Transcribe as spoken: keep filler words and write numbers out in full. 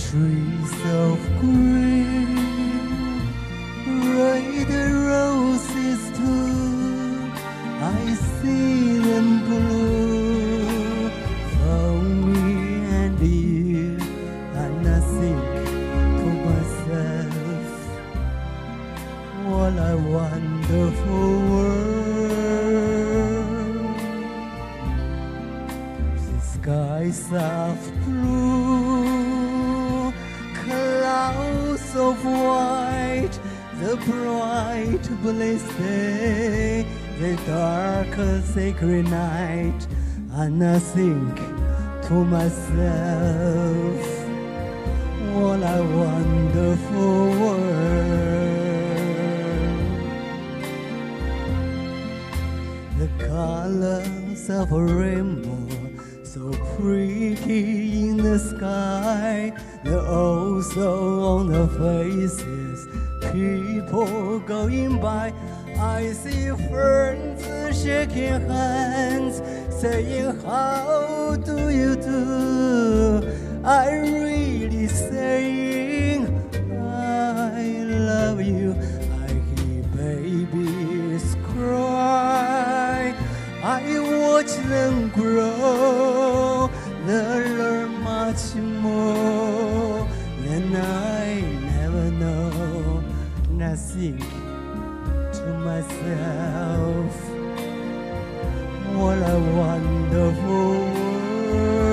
trees of green, red roses too, I see them blue for me and you, and I think to myself, what a wonderful world. The skies of blue, clouds of white, the bright bliss day, the dark sacred night, and I think to myself, what a wonderful world. The colors of a rainbow, so pretty in the sky, they're also on the faces, people going by. I see friends shaking hands, saying, how do you do? I really saying, I love you. I hear babies cry, I watch them grow, they learn much more than I never know. Nothing to myself, what a wonderful world.